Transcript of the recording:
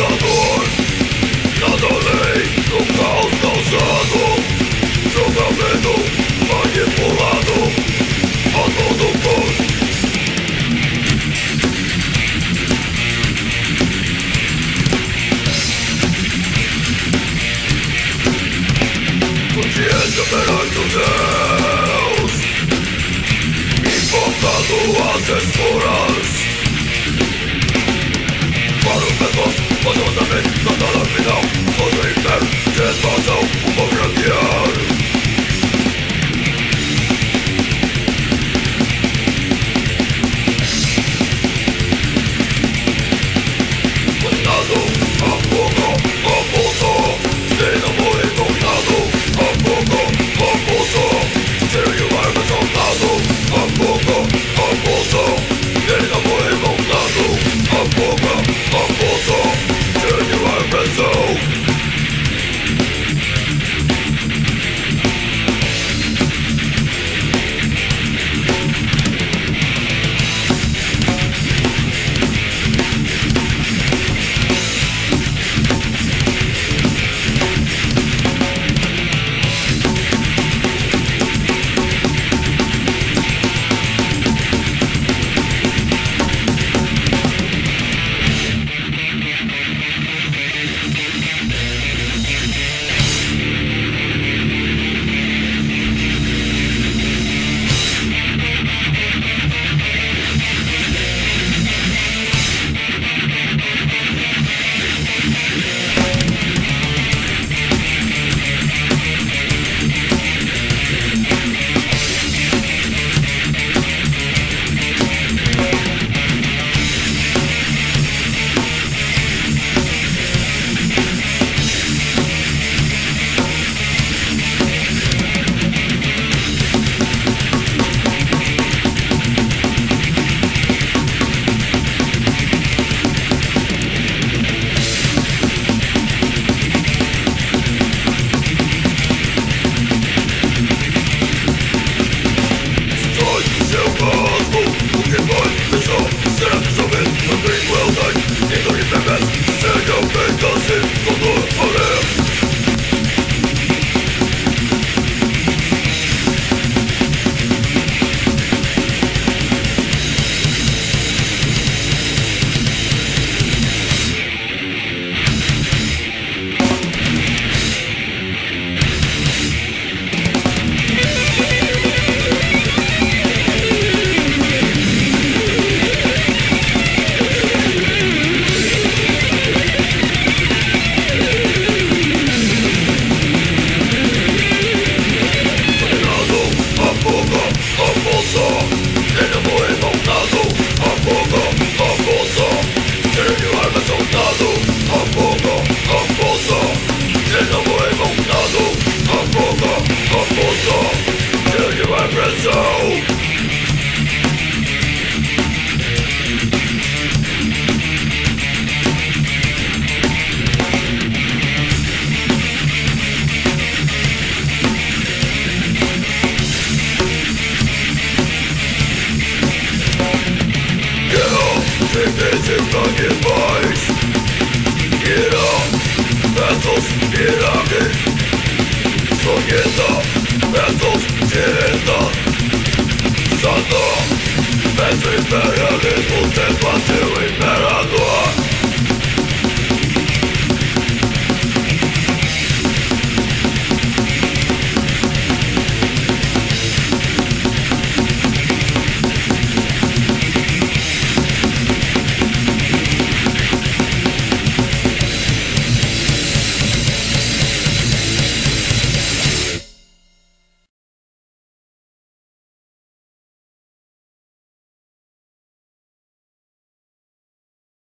dor, nada além do caos causado, julgamento manipulado a todo custo. Consciência perante o Deus, invocado às esporas. Para os medos, poderosamente, batalha final, contra o inferno, de expansão, o povo branquear. Condenado, a fogo, a pulso, de novo encontrado, a fogo, a pulso, ser de uma soldado, a fogo, a pulso, de novo encontrado, a fogo, a pulso, ser de uma pressão. Imperialismo sem vazio.